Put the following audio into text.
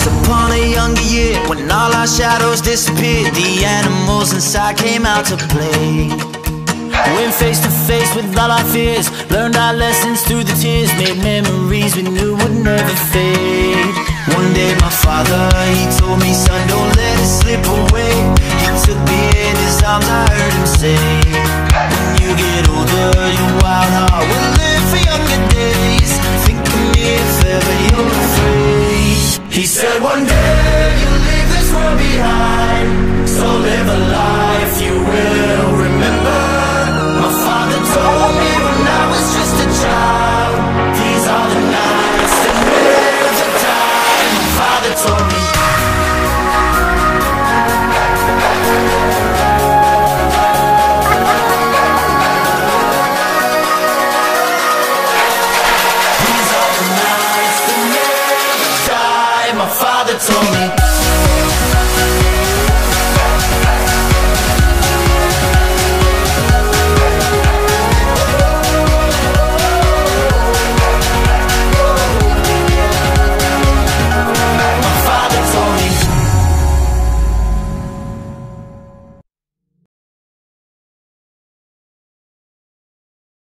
Once upon a younger year, when all our shadows disappeared, the animals inside came out to play. Went face to face with all our fears, learned our lessons through the tears, made memories we knew would never fade. One day my father, he told me, son, don't let it slip away. He took me in his arms, I heard him say, when you get older, your wild heart will live for younger days. Think of me if ever you're afraid. He said one day you'll leave this world behind, so live a life you will remember. My father told me when I was just a child, these are the nights that never die. My father told me. These are the nights that never die. My father told me.